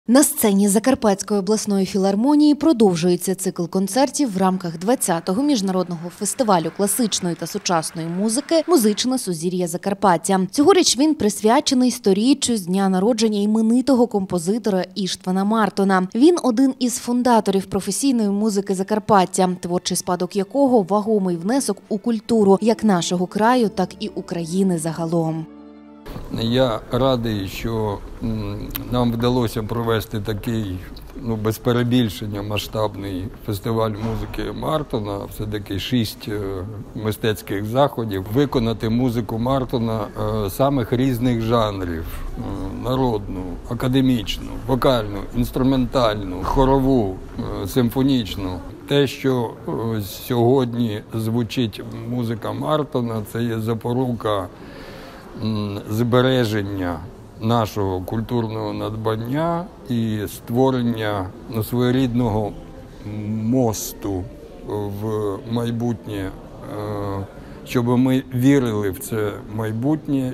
На сцені Закарпатської обласної філармонії продовжується цикл концертів в рамках 20-го міжнародного фестивалю класичної та сучасної музики «Музичне сузір'я Закарпаття». Цьогоріч він присвячений 100-річчю з дня народження іменитого композитора Іштвана Мартона. Він один із фундаторів професійної музики Закарпаття, творчий спадок якого – вагомий внесок у культуру як нашого краю, так і України загалом. Я радий, що нам вдалося провести такий, без перебільшення, масштабний фестиваль музики Мартона. Все-таки 6 мистецьких заходів. Виконати музику Мартона самих різних жанрів. Народну, академічну, вокальну, інструментальну, хорову, симфонічну. Те, що сьогодні звучить музика Мартона, це є запорука збереження нашого культурного надбання і створення своєрідного мосту в майбутнє, щоб ми вірили в це майбутнє.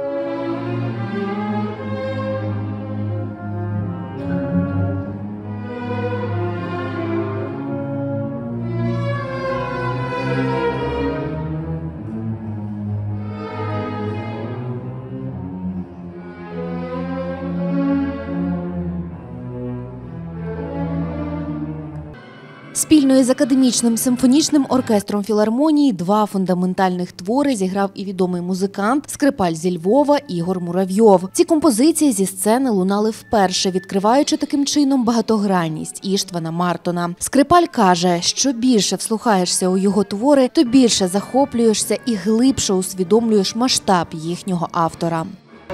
Спільно із Академічним симфонічним оркестром філармонії 2 фундаментальних твори зіграв і відомий музикант, скрипаль зі Львова Ігор Муравйов. Ці композиції зі сцени лунали вперше, відкриваючи таким чином багатогранність Іштвана Мартона. Скрипаль каже, що більше вслухаєшся у його твори, то більше захоплюєшся і глибше усвідомлюєш масштаб їхнього автора.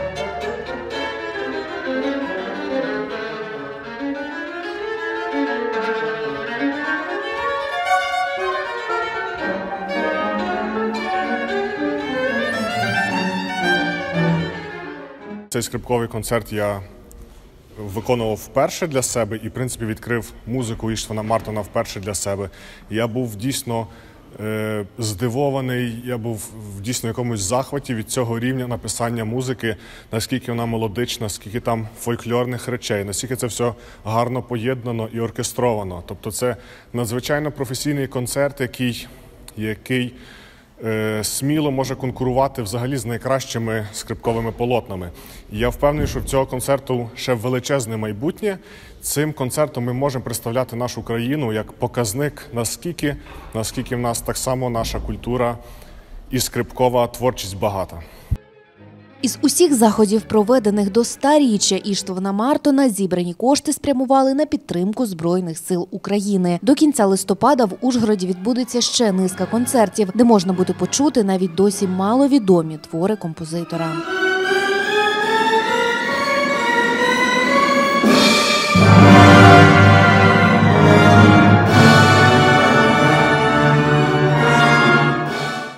Цей скрипковий концерт я виконував вперше для себе і, в принципі, відкрив музику Іштвана Мартона вперше для себе. Я був дійсно здивований, я був в дійсно якомусь захваті від цього рівня написання музики, наскільки вона мелодична, скільки там фольклорних речей, наскільки це все гарно поєднано і оркестровано. Тобто це надзвичайно професійний концерт, який сміло може конкурувати взагалі з найкращими скрипковими полотнами. І я впевнений, що в цього концерту ще величезне майбутнє. Цим концертом ми можемо представляти нашу країну як показник, наскільки в нас так само наша культура і скрипкова творчість багата. Із усіх заходів, проведених до 100-річчя Іштвана Мартона, зібрані кошти спрямували на підтримку Збройних сил України. До кінця листопада в Ужгороді відбудеться ще низка концертів, де можна буде почути навіть досі маловідомі твори композитора.